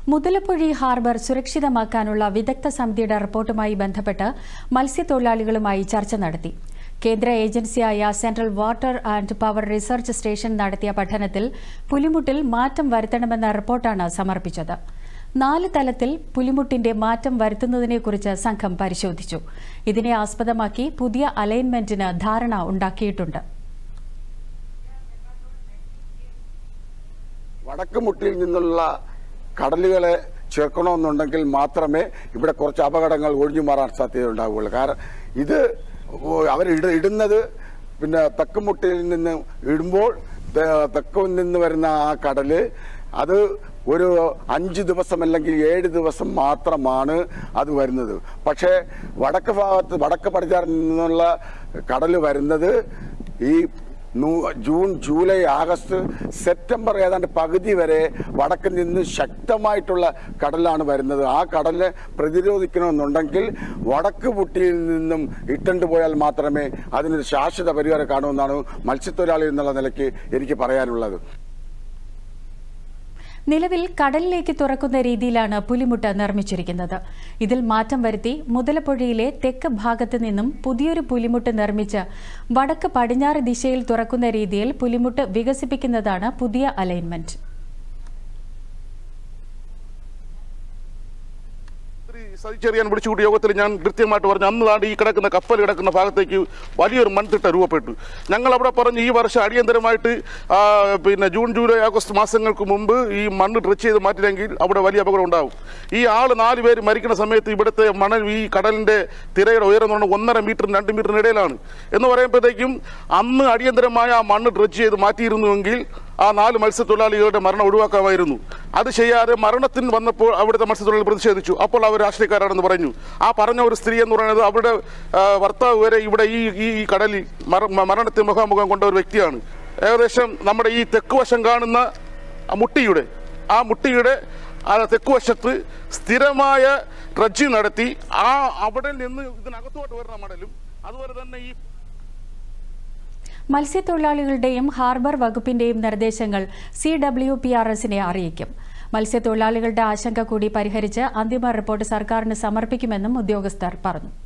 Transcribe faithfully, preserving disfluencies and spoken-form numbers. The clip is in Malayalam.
മുതലപ്പുഴി ഹാർബർ സുരക്ഷിതമാക്കാനുള്ള വിദഗ്ധ സമിതിയുടെ റിപ്പോർട്ടുമായി ബന്ധപ്പെട്ട് മത്സ്യത്തൊഴിലാളികളുമായി ചർച്ച നടത്തി. കേന്ദ്ര ഏജൻസിയായ central water and power research station നടത്തിയ പഠനത്തിൽ പുലിമുട്ടിൽ മാറ്റം വരുത്തണമെന്ന റിപ്പോർട്ടാണ് സമർപ്പിച്ചത്. നാല് തലത്തിൽ പുലിമുട്ടിന്റെ മാറ്റം വരുത്തുന്നതിനെക്കുറിച്ച് സംഘം പരിശോധിച്ചു. ഇതിനെ ആസ്പദമാക്കി പുതിയ അലൈൻമെന്റിന് ധാരണ ഉണ്ടാക്കിയിട്ടുണ്ട്. വടക്കുമുട്ടിൽ നിന്നുള്ള കടലുകളെ ചേർക്കണമെന്നുണ്ടെങ്കിൽ മാത്രമേ ഇവിടെ കുറച്ച് അപകടങ്ങൾ ഒഴിഞ്ഞു മാറാൻ സാധ്യതയുണ്ടാവുകയുള്ളൂ. കാരണം ഇത് അവർ ഇടുന്നത് പിന്നെ തെക്കുമുട്ടിൽ നിന്ന് ഇടുമ്പോൾ തെക്കിൽ നിന്ന് വരുന്ന ആ കടല് അത് ഒരു അഞ്ച് ദിവസം അല്ലെങ്കിൽ ഏഴ് ദിവസം മാത്രമാണ് അത് വരുന്നത്. പക്ഷേ വടക്ക് ഭാഗത്ത് വടക്ക് പടിഞ്ഞാറ് നിന്നുള്ള കടൽ വരുന്നത് ഈ ജൂൺ ജൂലൈ ആഗസ്റ്റ് സെപ്റ്റംബർ ഏതാണ്ട് പകുതി വരെ വടക്കിൽ നിന്ന് ശക്തമായിട്ടുള്ള കടലാണ് വരുന്നത്. ആ കടലിനെ പ്രതിരോധിക്കണമെന്നുണ്ടെങ്കിൽ വടക്ക് മുട്ടിയിൽ നിന്നും ഇട്ടു പോയാൽ മാത്രമേ അതിനൊരു ശാശ്വത പരിഹാരം കാണുമെന്നാണ് മത്സ്യത്തൊഴിലാളി എന്നുള്ള നിലയ്ക്ക് എനിക്ക് പറയാനുള്ളത്. നിലവിൽ കടലിലേക്ക് തുറക്കുന്ന രീതിയിലാണ് പുലിമുട്ട് നിർമ്മിച്ചിരിക്കുന്നത്. ഇതിൽ മാറ്റം വരുത്തി മുതലപ്പുഴയിലെ തെക്ക് ഭാഗത്ത് നിന്നും പുതിയൊരു പുലിമുട്ട് നിർമ്മിച്ച് വടക്ക് പടിഞ്ഞാറ് ദിശയിൽ തുറക്കുന്ന രീതിയിൽ പുലിമുട്ട് വികസിപ്പിക്കുന്നതാണ് പുതിയ അലൈൻമെന്റ്. സതിച്ചെറിയാൻ വിളിച്ചുകൂട്ടിയ യോഗത്തിൽ ഞാൻ കൃത്യമായിട്ട് പറഞ്ഞു, അന്ന് താണ്ട് ഈ കിടക്കുന്ന കപ്പൽ കിടക്കുന്ന ഭാഗത്തേക്ക് വലിയൊരു മൺതിട്ട രൂപപ്പെട്ടു. ഞങ്ങൾ അവിടെ പറഞ്ഞു ഈ വർഷം അടിയന്തരമായിട്ട് പിന്നെ ജൂൺ ജൂലൈ ആഗസ്റ്റ് മാസങ്ങൾക്ക് മുമ്പ് ഈ മണ്ണ് ഡ്രച്ച് ചെയ്ത് മാറ്റില്ലെങ്കിൽ അവിടെ വലിയ അപകടം ഉണ്ടാവും. ഈ ആൾ നാല് പേര് മരിക്കുന്ന സമയത്ത് ഇവിടുത്തെ മണൽ ഈ കടലിൻ്റെ തിരയുടെ ഉയരം എന്ന് പറഞ്ഞാൽ ഒന്നര മീറ്ററിന് രണ്ട് മീറ്ററിന് ഇടയിലാണ് എന്ന് പറയുമ്പോഴത്തേക്കും അന്ന് അടിയന്തരമായ ആ മണ്ണ് ഡ്രച്ച് ചെയ്ത് മാറ്റിയിരുന്നുവെങ്കിൽ ആ നാല് മത്സ്യത്തൊഴിലാളികളുടെ മരണം ഒഴിവാക്കാമായിരുന്നു. അത് ചെയ്യാതെ മരണത്തിന് വന്നപ്പോൾ അവിടുത്തെ മത്സ്യത്തൊഴിലാളികൾ പ്രതിഷേധിച്ചു. അപ്പോൾ അവർ രാഷ്ട്രീയക്കാരാണെന്ന് പറഞ്ഞു. ആ പറഞ്ഞ ഒരു സ്ത്രീ എന്ന് പറയുന്നത് അവരുടെ ഭർത്താവ് വരെ ഇവിടെ ഈ ഈ കടലിൽ മരണത്തെ മുഖാമുഖം കൊണ്ട ഒരു വ്യക്തിയാണ്. ഏകദേശം നമ്മുടെ ഈ തെക്കുവശം കാണുന്ന മുട്ടിയുടെ ആ മുട്ടിയുടെ തെക്കുവശത്ത് സ്ഥിരമായ ഡ്രഡ്ജിങ് നടത്തി ആ അവിടെ നിന്ന് ഇതിനകത്തോട്ട് വരുന്ന മണലും അതുപോലെ തന്നെ ഈ മത്സ്യത്തൊഴിലാളികളുടെയും ഹാർബർ വകുപ്പിന്റെയും നിർദ്ദേശങ്ങൾ സി ഡബ്ല്യു പി ആർ എസിനെ അറിയിക്കും. മത്സ്യത്തൊഴിലാളികളുടെ ആശങ്ക കൂടി പരിഹരിച്ച് അന്തിമ റിപ്പോർട്ട് സർക്കാരിന് സമർപ്പിക്കുമെന്നും ഉദ്യോഗസ്ഥർ പറഞ്ഞു.